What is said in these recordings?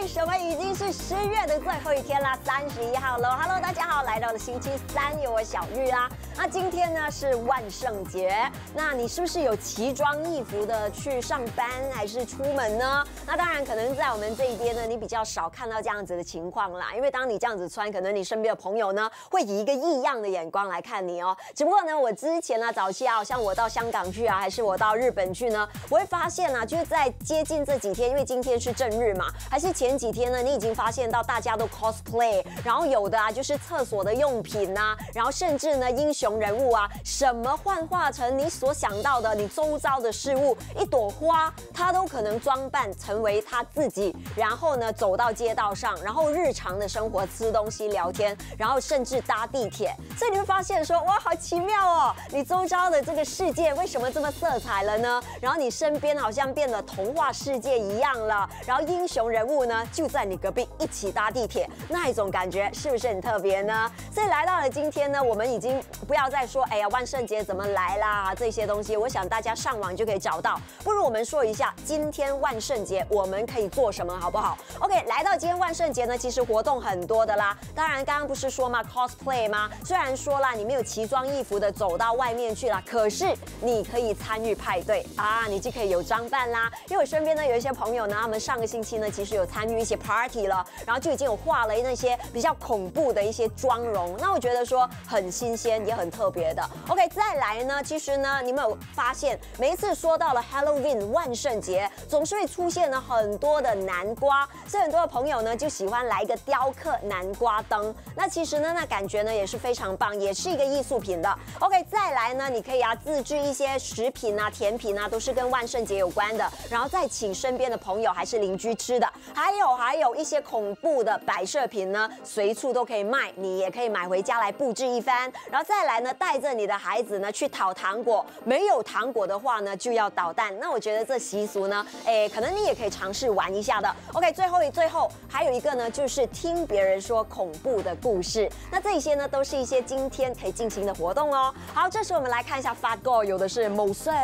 为什么已经是10月的最后一天啦，31号了。Hello， 大家好，来到了星期三，有我小玉啦。那今天呢是万圣节，那你是不是有奇装异服的去上班还是出门呢？那当然，可能在我们这一边呢，你比较少看到这样子的情况啦。因为当你这样子穿，可能你身边的朋友呢会以一个异样的眼光来看你哦。只不过呢，我之前呢早期啊，像我到香港去啊，还是我到日本去呢，我会发现啊，就是在接近这几天，因为今天是正日嘛，还是前几天呢，你已经发现到大家都 cosplay， 然后有的啊就是厕所的用品啊，然后甚至呢英雄人物啊，什么幻化成你所想到的你周遭的事物，一朵花，它都可能装扮成为他自己，然后呢走到街道上，然后日常的生活吃东西聊天，然后甚至搭地铁，所以你会发现说哇好奇妙哦，你周遭的这个世界为什么这么色彩了呢？然后你身边好像变得童话世界一样了，然后英雄人物呢就在你隔壁一起搭地铁，那一种感觉是不是很特别呢？所以来到了今天呢，我们已经不要再说哎呀万圣节怎么来啦这些东西，我想大家上网就可以找到。不如我们说一下今天万圣节我们可以做什么好不好 ？OK， 来到今天万圣节呢，其实活动很多的啦。当然刚刚不是说嘛 cosplay 吗？虽然说啦你没有奇装异服的走到外面去啦，可是你可以参与派对啊，你就可以有装扮啦。因为我身边呢有一些朋友呢，他们上个星期呢其实有参与一些 party 了，然后就已经有画了那些比较恐怖的一些妆容，那我觉得说很新鲜也很特别的。OK， 再来呢，其实呢你们有发现每一次说到了 Halloween 万圣节，总是会出现了很多的南瓜，所以很多的朋友呢就喜欢来一个雕刻南瓜灯。那其实呢那感觉呢也是非常棒，也是一个艺术品的。OK， 再来呢你可以自制一些食品啊甜品啊，都是跟万圣节有关的，然后再请身边的朋友还是邻居吃的。还有一些恐怖的摆设品呢，随处都可以卖，你也可以买回家来布置一番。然后再来呢，带着你的孩子呢去讨糖果，没有糖果的话呢就要捣蛋。那我觉得这习俗呢，可能你也可以尝试玩一下的。OK， 最后还有一个呢，就是听别人说恐怖的故事。那这些呢，都是一些今天可以进行的活动哦。好，这时我们来看一下發哥，有的是謀商。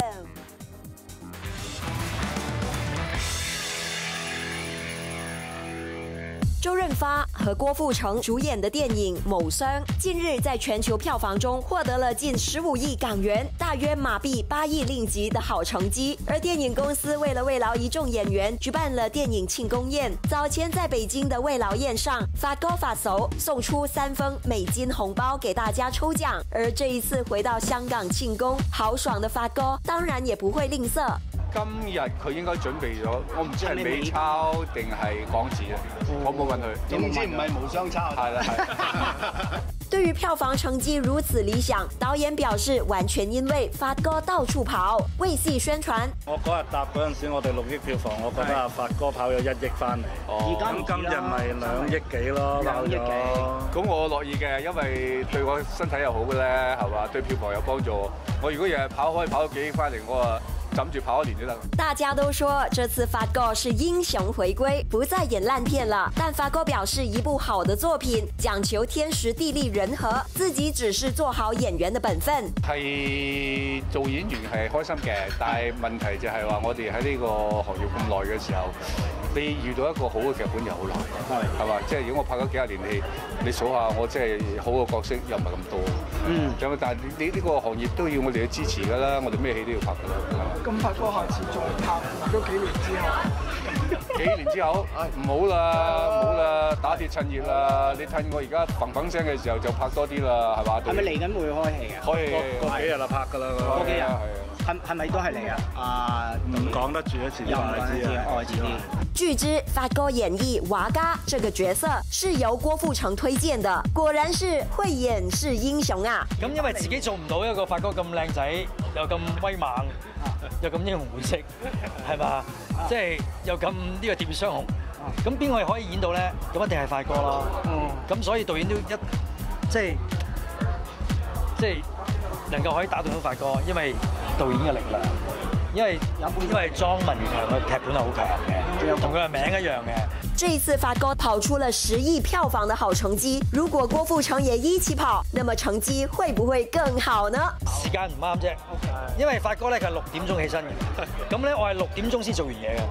周润发和郭富城主演的电影《某商》近日在全球票房中获得了近15亿港元，大约马币8亿令吉的好成绩。而电影公司为了慰劳一众演员，举办了电影庆功宴。早前在北京的慰劳宴上，發哥發手送出3封美金紅包給大家抽獎。而這一次回到香港慶功，豪爽的發哥當然也不會吝嗇。 今日佢應該準備咗，我唔知係美鈔定係港紙啊，我冇問佢。 總之唔係無雙鈔。 係啦係。 對於票房成績如此理想，導演表示完全因為發哥到處跑，為戲宣傳。 我嗰日搭嗰陣時，我哋6億票房，我覺得發哥跑咗1億翻嚟。 而家今日咪2億幾咯，跑咗。 咁我樂意嘅，因為對我身體又好嘅咧，係嘛？對票房有幫助。我如果日日跑可以跑到幾億翻嚟，我枕住跑1年就得。 大家都說這次發哥是英雄回歸，不再演爛片了。但發哥表示，一部好的作品講求天時地利人和，自己只是做好演員的本分。 係做演員係開心嘅，但係問題就係話我哋喺呢個行業咁耐嘅時候，你遇到一個好嘅劇本又好難，係嘛？即係如果我拍咗幾廿年戲，你數下我即係好嘅角色又唔係咁多。咁但係你呢個行業都要我哋去支持㗎啦，我哋咩戲都要拍㗎啦，係嘛？ 咁發哥下次再拍咗幾年之後， 幾年之後，唔好啦，打鐵趁熱啦！你趁我而家砰砰聲嘅時候就拍多啲啦，係嘛？ 係咪嚟緊會開戲啊？ 開戲過幾日啦，拍㗎啦。 過幾日係啊。 係咪都係你啊？ 唔講得住一次， 又唔講得住，愛自己。 據知發哥演繹娃嘎這個角色是由郭富城推薦的，果然是會演是英雄啊！ 咁因為自己做唔到一個發哥咁靚仔，又咁威猛，又咁英雄本色，係嘛？即係又咁呢個電雙雄，咁邊個可以演到咧？咁一定係發哥啦。咁所以導演都即係能夠可以打動到發哥，因為導演嘅力量。因為莊文強嘅劇本係好強嘅，同佢嘅名一樣嘅。 這一次發哥跑出了10億票房的好成績，如果郭富城也一起跑，那麼成績會不會更好呢？ 時間唔啱啫，因為發哥咧佢係6點鐘起身嘅，咁咧我係6點鐘先做完嘢嘅。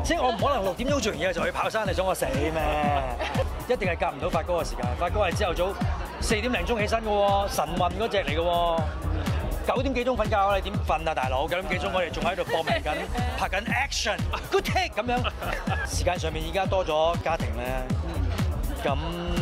即係我唔可能6點鐘做完嘢就去跑山，你想我死咩？一定係夾唔到發哥嘅時間。發哥係朝頭早4點零鐘起身嘅喎，晨運嗰隻嚟嘅喎。9點幾鐘瞓覺，你點瞓啊，大佬？9點幾鐘我哋仲喺度搏命緊，拍緊 action，good take 咁樣。時間上面而家多咗家庭咧，咁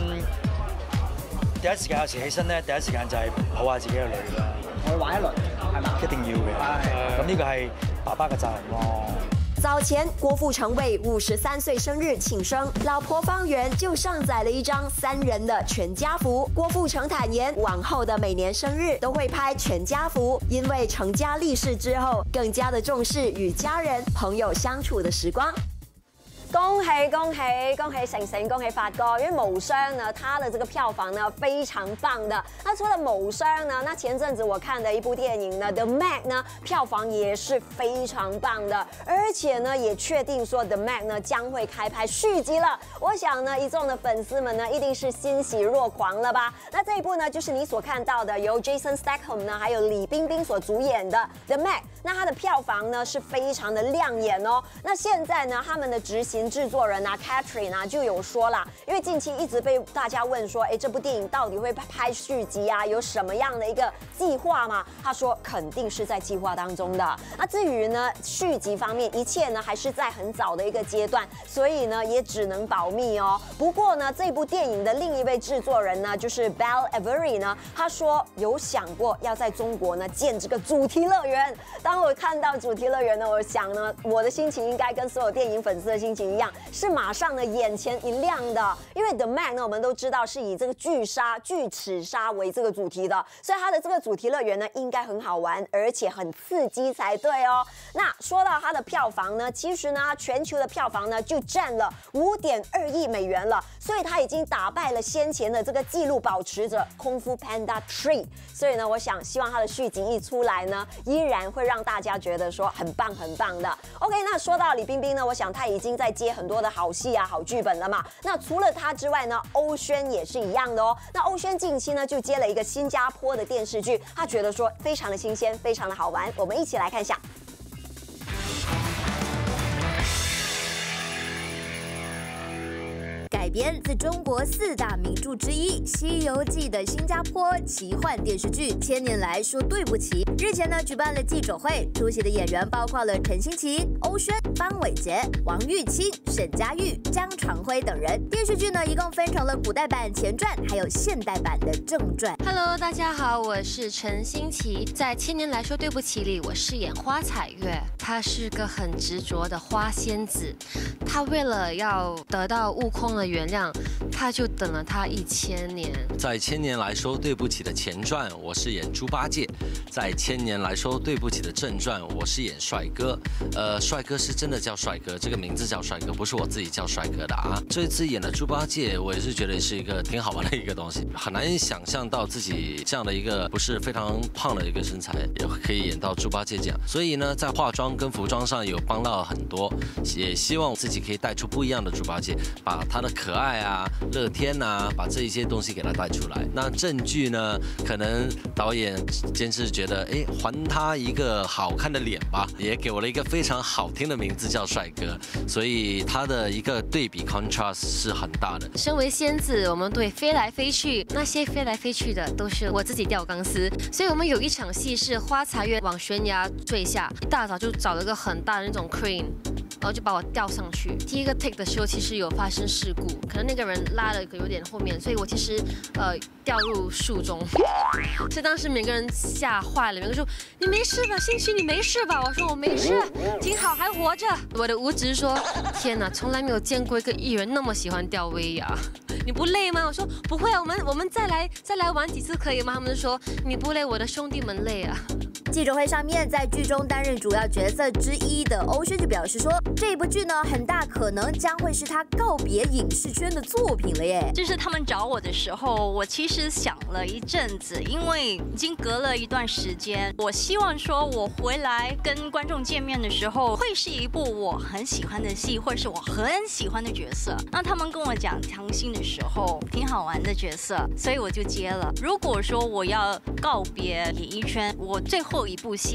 第一時間有時起身咧，第一時間就係抱下自己嘅女啦。 我玩一輪係嘛？ 一定要嘅。咁呢個係爸爸嘅責任咯。 早前，郭富城为53岁生日庆生，老婆方圆就上载了一张3人的全家福。郭富城坦言，往后的每年生日都会拍全家福，因为成家立室之后，更加的重视与家人、朋友相处的时光。恭喜恭喜恭喜成成，恭喜发哥！因为某商呢，它的这个票房呢非常棒的。那除了某商呢，那前阵子我看的一部电影呢，《The Meg》呢，票房也是非常棒的，而且呢也确定说《The Meg》呢将会开拍续集了。我想呢，一众的粉丝们呢一定是欣喜若狂了吧？那这一部呢，就是你所看到的由 Jason Statham 呢还有李冰冰所主演的《The Meg》。那它的票房呢是非常的亮眼哦。那现在呢，他们的执行制作人啊 Catherine 啊就有说啦，因为近期一直被大家问说，这部电影到底会拍续集啊，有什么样的一个计划吗？他说肯定是在计划当中的。那至于呢续集方面，一切呢还是在很早的一个阶段，所以呢也只能保密哦。不过呢，这部电影的另一位制作人呢，就是 Belle Avery 呢，他说有想过要在中国呢建这个主题乐园。当我看到主题乐园呢，我想呢，我的心情应该跟所有电影粉丝的心情一样，是马上呢眼前一亮的。因为 The Meg 呢，我们都知道是以这个巨齿鲨为这个主题的，所以它的这个主题乐园呢，应该很好玩，而且很刺激才对哦。那说到它的票房呢，其实呢，它全球的票房呢就占了5.2亿美元了，所以它已经打败了先前的这个纪录保持者《功夫 Panda 3》。所以呢，我想希望它的续集一出来呢，依然会让大家觉得说很棒很棒的。OK， 那说到李冰冰呢，我想她已经在接很多的好戏啊、好剧本了嘛。那除了她之外呢，欧萱也是一样的哦。那欧萱近期呢就接了一个新加坡的电视剧，她觉得说非常的新鲜，非常的好玩。我们一起来看一下。 改编自中国4大名著之一《西游记》的新加坡奇幻电视剧《千年来说对不起》日前呢举办了记者会，出席的演员包括了陈欣琪、欧萱、方伟杰、王玉清、沈佳玉、江长辉等人。电视剧呢一共分成了古代版前传，还有现代版的正传。 Hello， 大家好，我是陈欣琪，在《千年来说对不起》里，我饰演花彩月。她是个很执着的花仙子，她为了要得到悟空的原谅，他就等了他1000年。 在《千年来说对不起》的前传，我饰演猪八戒；在《千年来说对不起》的正传，我饰演帅哥。帅哥是真的叫帅哥，这个名字叫帅哥，不是我自己叫帅哥的啊。这次演的猪八戒，我也是觉得是一个挺好玩的一个东西，很难想象到自己这样的一个不是非常胖的一个身材，也可以演到猪八戒这样。所以呢，在化妆跟服装上有帮到很多，也希望自己可以带出不一样的猪八戒，把他的可爱啊、乐天啊，把这一些东西给他带出来。那正剧呢，可能导演监制觉得，还他一个好看的脸吧，也给我了一个非常好听的名字叫帅哥，所以他的一个对比 contrast 是很大的。 身为仙子，我们对飞来飞去，那些飞来飞去的都是我自己吊钢丝，所以我们有一场戏是花彩月往悬崖坠下，一大早就找了个很大的那种 crane。然后就把我吊上去。第一个 take 的时候，其实有发生事故，可能那个人拉了有点后面，所以我其实掉入树中，所以当时每个人吓坏了，每个人说你没事吧，兴许你没事吧？我说我没事，挺好，还活着。我的无职说天哪，从来没有见过一个艺人那么喜欢吊威亚，你不累吗？我说不会啊，我们再来玩几次可以吗？他们就说你不累，我的兄弟们累啊。 记者会上面，在剧中担任主要角色之一的欧萱就表示说，这部剧呢，很大可能将会是他告别影视圈的作品了耶。 就是他们找我的时候，我其实想了一阵子，因为已经隔了一段时间，我希望说我回来跟观众见面的时候，会是一部我很喜欢的戏，或者是我很喜欢的角色。那他们跟我讲唐心的时候，挺好玩的角色，所以我就接了。如果说我要告别演艺圈，我最后一部戏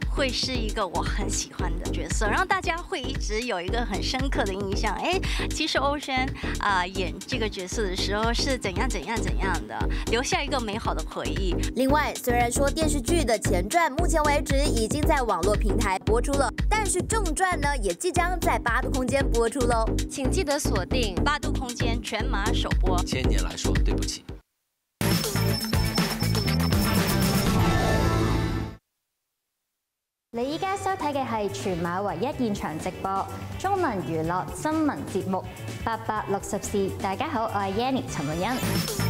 会是一个我很喜欢的角色，让大家会一直有一个很深刻的印象。哎，其实Ocean演这个角色的时候是怎样的，留下一个美好的回忆。 另外，虽然说电视剧的前传目前为止已经在网络平台播出了，但是正传呢也即将在8度空间播出喽， 请记得锁定 8度空間全馬首播。 1000年來說對不起。 你依家收睇嘅係全馬唯一現場直播中文娛樂新聞節目860事。大家好，我係 Yanny 陳慧欣。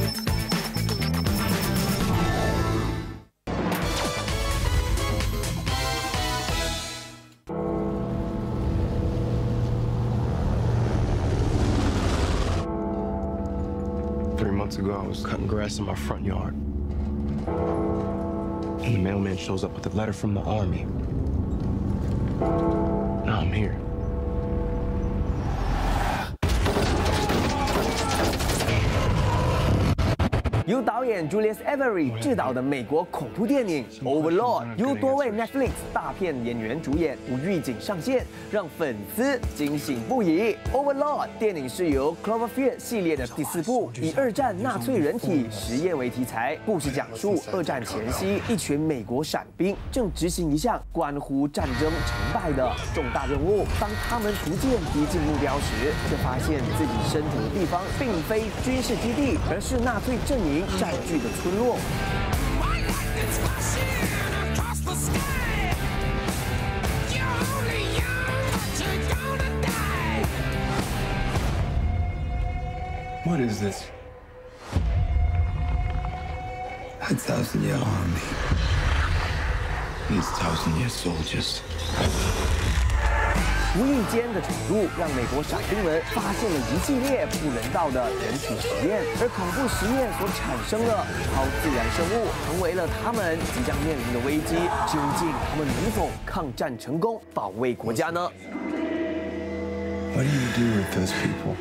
3 months ago, I was cutting grass in my front yard. And the mailman shows up with a letter from the army. Now I'm here. 由导演 Julius Avery 执导的美国恐怖电影《Overlord》，由多位 Netflix 大片演员主演，无预警上线，让粉丝惊醒不已。《Overlord》电影是由 Cloverfield 系列的第4部，以2战纳粹人体实验为题材，故事讲述2战前夕，一群美国伞兵正执行一项关乎战争成败的重大任务。当他们逐渐逼近目标时，却发现自己身处的地方并非军事基地，而是纳粹阵营占据的村落。 What is this? A 1,000-year army needs 1,000-year soldiers. 无意间的闯入，让美国伞兵们发现了一系列不人道的人体实验，而恐怖实验所产生的超自然生物，成为了他们即将面临的危机。究竟他们能否抗战成功，保卫国家呢 What do you do with those people?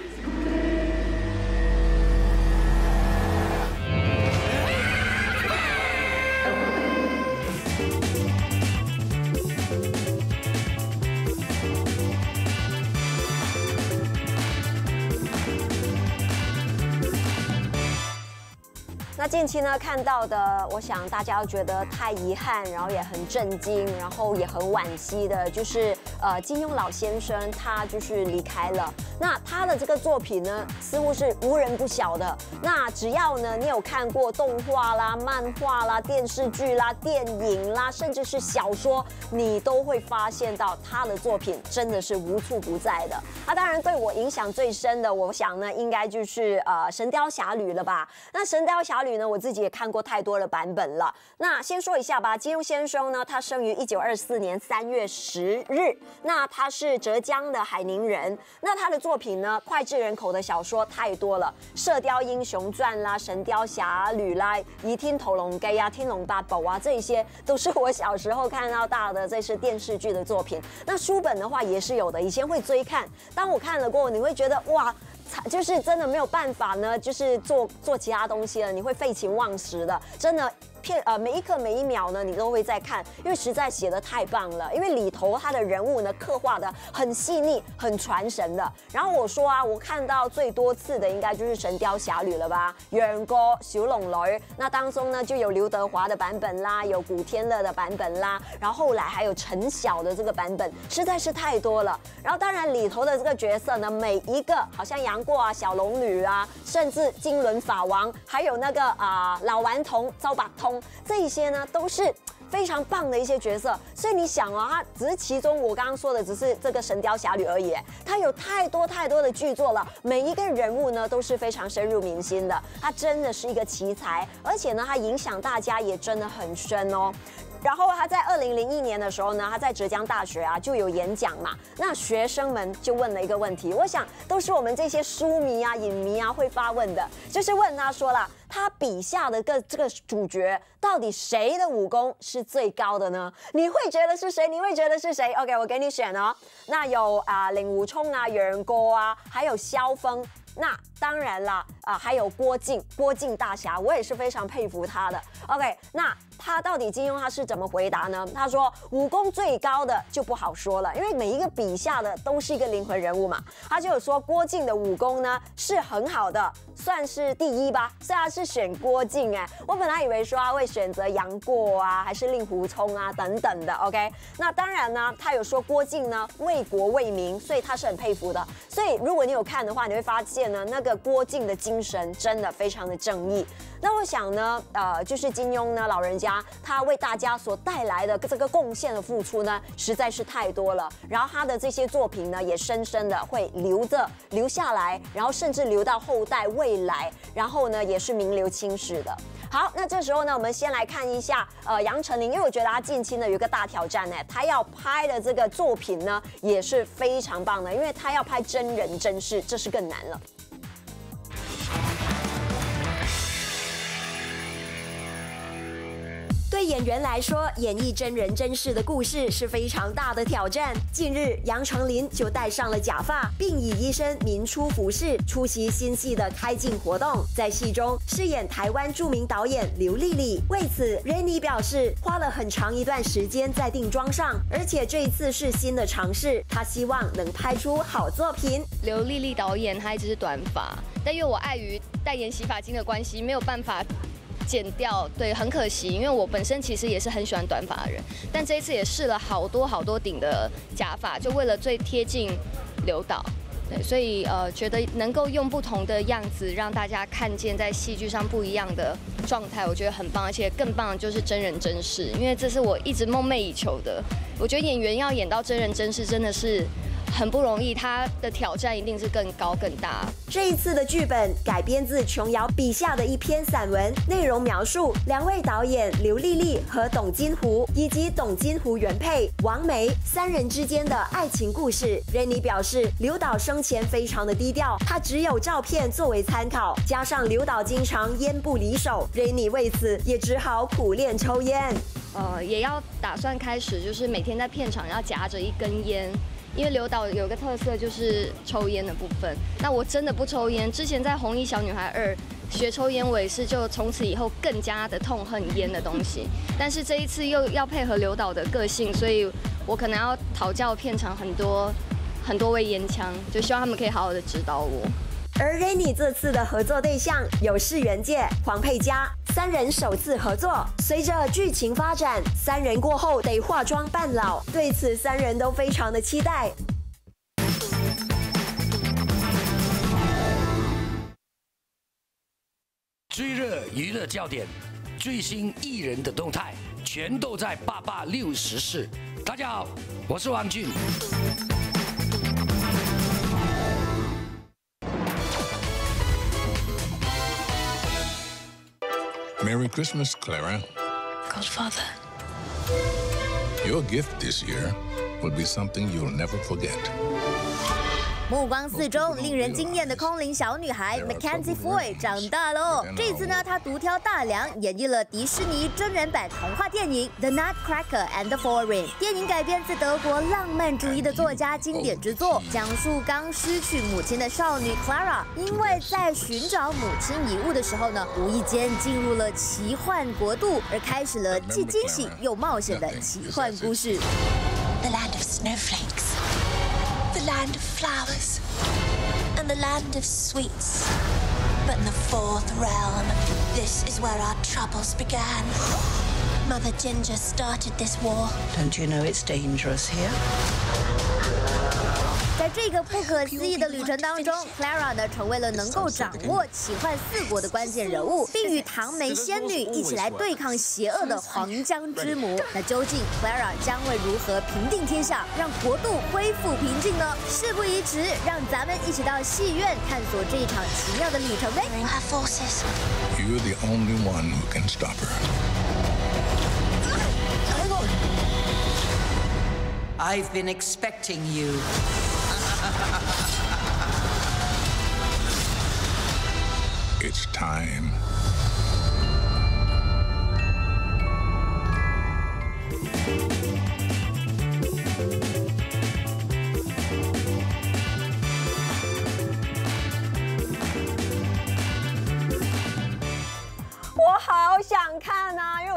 那近期呢看到的，我想大家都觉得太遗憾，然后也很震惊，然后也很惋惜的，就是金庸老先生他就是离开了。那他的这个作品呢，似乎是无人不晓的。那只要呢你有看过动画啦、漫画啦、电视剧啦、电影啦，甚至是小说，你都会发现到他的作品真的是无处不在的。那当然对我影响最深的，我想呢应该就是《神雕侠侣》了吧？那《神雕侠侣》呢，我自己也看过太多的版本了。那先说一下吧，金庸先生呢，他生于1924年3月10日，那他是浙江的海宁人。那他的作品呢，脍炙人口的小说太多了，《射雕英雄传》啦，《神雕侠侣》啦，《倚天屠龍記》啊，《天龍八部》啊，这些都是我小时候看到大的，这是电视剧的作品。那书本的话也是有的，以前会追看。当我看了过后，你会觉得哇，就是真的没有办法呢，就是做其他东西了，你会废寝忘食的，真的。每一刻每一秒呢，你都会在看，因为实在写得太棒了。因为里头他的人物呢，刻画的很细腻、很传神的。然后我说啊，我看到最多次的应该就是《神雕侠侣》了吧，楊過、小龍女。那當中呢，就有劉德華的版本啦，有古天樂的版本啦，然後後來還有陳曉的這個版本，實在是太多了。然後當然裡頭的這個角色呢，每一個好像楊過啊、小龍女啊，甚至金輪法王，還有那個老頑童周伯通。这一些呢都是非常棒的一些角色，所以你想啊，它只是其中我刚刚说的只是这个《神雕侠侣》而已，它有太多的剧作了，每一个人物呢都是非常深入民心的，它真的是一个奇才，而且呢，它影响大家也真的很深哦。然后他在2001年的时候呢，他在浙江大学啊就有演讲嘛，那学生们就问了一个问题，我想都是我们这些书迷啊、影迷啊会发问的，就是问他说了，他笔下的这个主角到底谁的武功是最高的呢？你会觉得是谁？你会觉得是谁 ？OK， 我给你选哦。那有令狐冲啊、楊過啊，还有萧峰。那当然啦，还有郭靖大侠，我也是非常佩服他的。OK， 那他到底金庸他是怎么回答呢？他说武功最高的就不好说了，因为每一个笔下的都是一个灵魂人物嘛。他就有说郭靖的武功呢是很好的，算是第一吧，所以他是选郭靖哎。我本来以为说他会选择杨过啊，还是令狐冲啊等等的 ，OK。那当然呢，他有说郭靖呢为国为民，所以他是很佩服的。所以如果你有看的话，你会发现呢，那个郭靖的精神真的非常的正义。那我想呢，就是金庸呢老人家他为大家所带来的这个贡献的付出呢，实在是太多了。然后他的这些作品呢，也深深的会留下来，然后甚至留到后代未来，然后呢也是名留青史的。好，那这时候呢，我们先来看一下杨丞琳，因为我觉得他近期呢有一个大挑战呢，他要拍的这个作品呢也是非常棒的，因为他要拍真人真事，这是更难了。对演员来说，演绎真人真事的故事是非常大的挑战。近日，杨丞琳就戴上了假发，并以一身民初服饰出席新戏的开镜活动。在戏中饰演台湾著名导演刘丽丽。为此 ，Rainy 表示花了很长一段时间在定妆上，而且这一次是新的尝试，她希望能拍出好作品。 刘丽丽导演她一直是短发，但因为我碍于代言洗发精的关系，没有办法剪掉，对，很可惜，因为我本身其实也是很喜欢短发的人，但这一次也试了好多顶的假发，就为了最贴近刘导，对，所以觉得能够用不同的样子让大家看见在戏剧上不一样的状态，我觉得很棒，而且更棒的就是真人真事，因为这是我一直梦寐以求的。我觉得演员要演到真人真事真的是很不容易，他的挑战一定是更高更大。 这一次的剧本改编自琼瑶笔下的一篇散文，内容描述两位导演刘丽丽和董金湖以及董金湖原配王梅三人之间的爱情故事。Rainy 表示，刘导生前非常的低调，他只有照片作为参考，加上刘导经常烟不离手 ，Rainy 为此也只好苦练抽烟。 也要打算开始，就是每天在片场要夹着一根烟。因为刘导有个特色就是抽烟的部分，那我真的不抽烟。之前在《红衣小女孩2》学抽烟，我也是就从此以后更加的痛恨烟的东西。但是这一次又要配合刘导的个性，所以我可能要讨教片场很多位烟枪，就希望他们可以好好的指导我。 而 Rainy 这次的合作对象有世元界、黄佩嘉，三人首次合作。随着剧情发展，三人过后得化妆扮老，对此三人都非常的期待。 最热娱乐焦点，最新艺人的动态，全都在88614。大家好，我是王俊。 Merry Christmas, Clara. Godfather. Your gift this year will be something you'll never forget. 目光四周，令人惊艳的空灵小女孩 Mackenzie Foy 长大喽。这次呢，她独挑大梁，演绎了迪士尼真人版童话电影《The Nutcracker and the Four Rings》。电影改编自德国浪漫主义的作家经典之作，讲述刚失去母亲的少女 Clara， 因为在寻找母亲遗物的时候呢，无意间进入了奇幻国度，而开始了既惊喜又冒险的奇幻故事。 The land of snowflakes. The land of flowers, and the land of sweets. But in the fourth realm, this is where our troubles began. Mother Ginger started this war. Don't you know it's dangerous here? 在这个不可思议的旅程当中 ，Clara 呢成为了能够掌握奇幻四国的关键人物，并与唐梅仙女一起来对抗邪恶的黄江之母。那究竟 Clara 将会如何平定天下，让国度恢复平静呢？事不宜迟，让咱们一起到戏院探索这一场奇妙的旅程呗。 You're the only one who can stop her. I've been expecting you. It's time. 我好想看啊，因为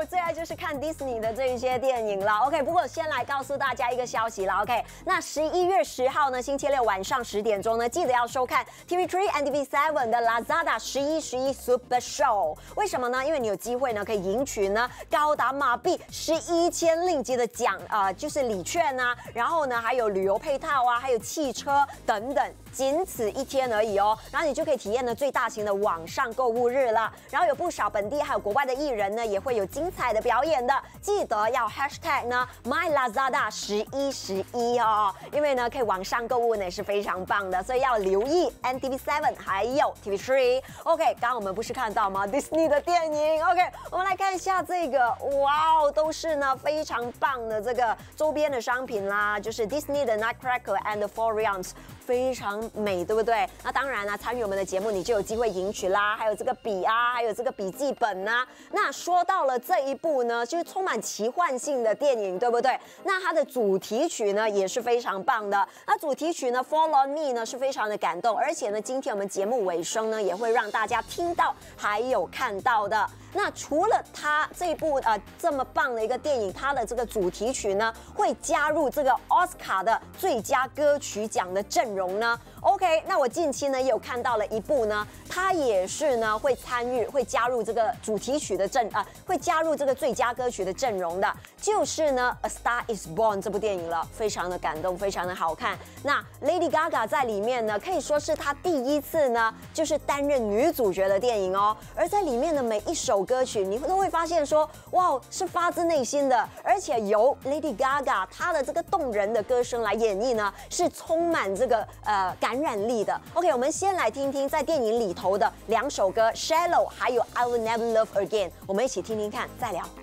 我最爱就是看 Disney 的这一些电影了。OK， 不过先来告诉大家一个消息了。OK， 那11月10号呢，星期六晚上10点钟呢，记得要收看 TV3 and TV7 的 Lazada 1111 Super Show。为什么呢？因为你有机会呢，可以赢取呢高达马币11,000令吉的就是礼券啊，然后呢还有旅游配套啊，还有汽车等等，仅此一天而已哦。然后你就可以体验呢最大型的网上购物日了。然后有不少本地还有国外的艺人呢，也会有精彩的表演的。记得要 hashtag 呢 MyLazada1111哦，因为呢可以网上购物呢也是非常棒的，所以要留意 NTV7 还有 TV3。OK， 刚刚我们不是看到吗 ？Disney 的电影。OK， 我们来看一下这个，哇哦，都是呢非常棒的这个周边的商品啦，就是 Disney 的 Nutcracker and Four Realms。非常美，对不对？那当然啦，参与我们的节目，你就有机会赢取啦，还有这个笔啊，还有这个笔记本啊。那说到了这一部呢，就是充满奇幻性的电影，对不对？那它的主题曲呢也是非常棒的。那主题曲呢《Fall on Me》呢是非常的感动，而且呢，今天我们节目尾声呢也会让大家听到还有看到的。那除了它这部这么棒的一个电影，它的这个主题曲呢会加入这个奥斯卡的最佳歌曲奖的阵容呢。OK， 那我近期呢也有看到了一部呢，它也是呢会加入这个主题曲的会加入这个最佳歌曲的阵容的，就是呢《A Star Is Born》这部电影了，非常的感动，非常的好看。那 Lady Gaga 在里面呢，可以说是她第一次呢就是担任女主角的电影哦，而在里面的每一首歌曲，你都会发现说，哇，是发自内心的，而且由 Lady Gaga 她的这个动人的歌声来演绎呢，是充满这个感染力的。OK， 我们先来听听在电影里头的2首歌《Shallow》还有《I Will Never Love Again》，我们一起听听看，再聊。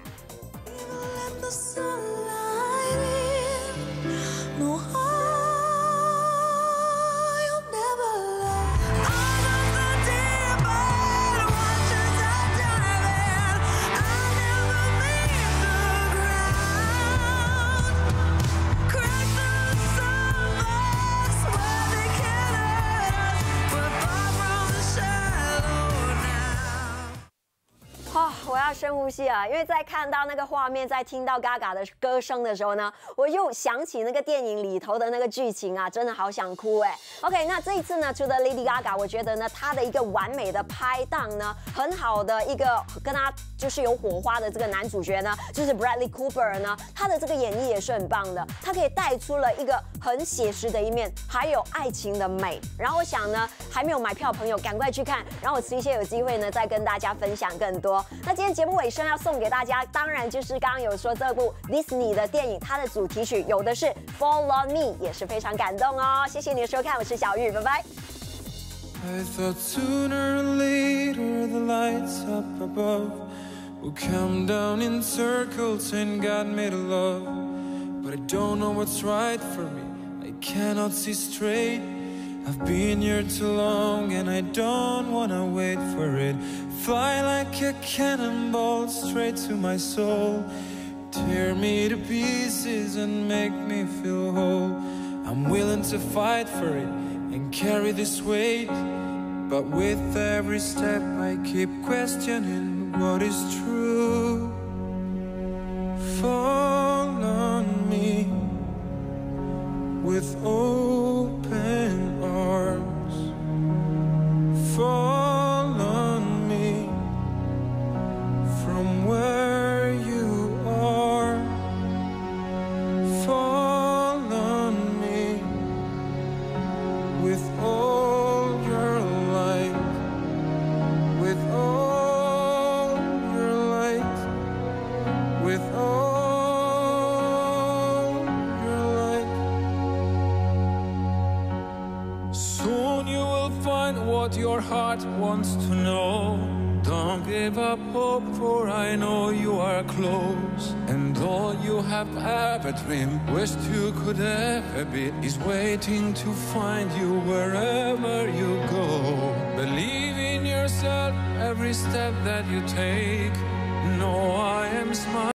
我要深呼吸啊！因为在看到那个画面，在听到 Gaga 的歌声的时候呢，我又想起那个电影里头的那个剧情啊，真的好想哭哎。OK， 那这一次呢，除了 Lady Gaga， 我觉得呢，她的一个完美的拍档呢，很好的一个跟她就是有火花的这个男主角呢，就是 Bradley Cooper 呢，他的这个演绎也是很棒的，他可以带出了一个很写实的一面，还有爱情的美。然后我想呢，还没有买票的朋友赶快去看，然后我迟些有机会呢再跟大家分享更多。那今天节目尾声要送给大家，当然就是刚刚有说这部 Disney 的电影，它的主题曲有的是 Fall on Me， 也是非常感动哦。谢谢你的收看，我是小玉，拜拜。 I thought sooner or later the lights up above will come down in circles and God made a love, but I don't know what's right for me. I cannot see straight. I've been here too long and I don't wanna wait for it. Fly like a cannonball straight to my soul. Tear me to pieces and make me feel whole. I'm willing to fight for it and carry this weight, but with every step I keep questioning what is true. Fall on me with open arms. Fall on me from where you are. Fall on me with all your light, with all your light, with all your light. Soon you will find what your heart wants to know. Don't give up hope, for I know you are close. And all you have ever dreamed, wished you could ever be, is waiting to find you wherever you go. Believe in yourself every step that you take. Know I am smiling.